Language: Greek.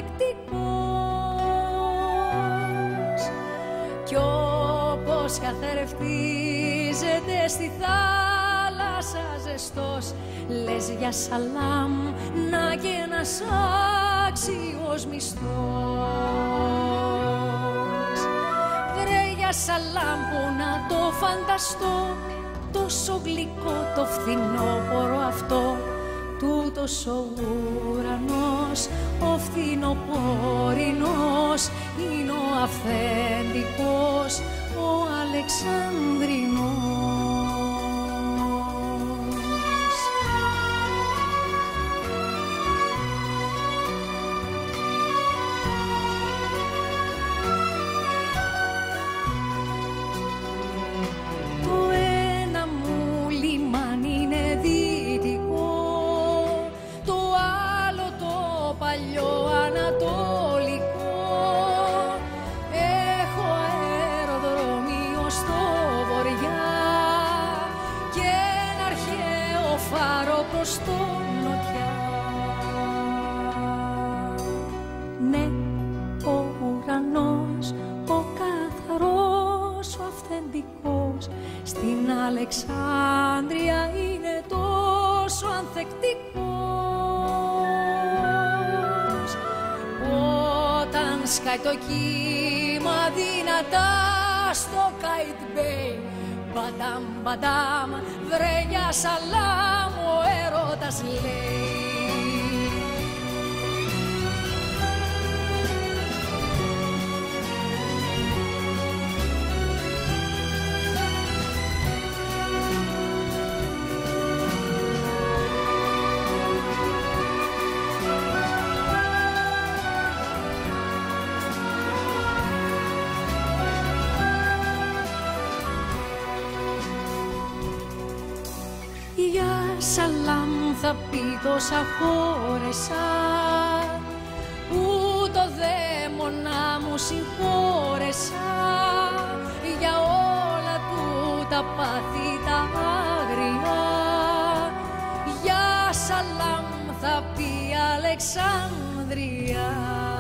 ανθεκτικός. Κι όπως καθρεφτίζεται στη θάλασσα ζεστός, λες για σαλάμ να και ένας άξιος μισθός. Βρε για σαλάμ που να το φανταστώ, τόσο γλυκό το φθινόπωρο αυτό, τούτος ο ουρανός, ο φθινοπορεινός, είναι ο αυθεντικός, ο Αλεξανδρινός. Στο νοτιά. Ναι, ο ουρανός, ο καθαρός, ο αυθεντικός, στην Αλεξάνδρεια είναι τόσο ανθεκτικός. Όταν σκάει το κύμα δυνατά στο Kite Bay, μπαντάμ, μπαντάμ, βρε για σαλάμ, ο έρωτας λέει. Για σαλάμ θα πει τόσα χώρεσα, που το δαίμονα μου συγχώρεσα, για όλα του τα πάθη τα άγρια. Για σαλάμ θα πει Αλεξάνδρεια.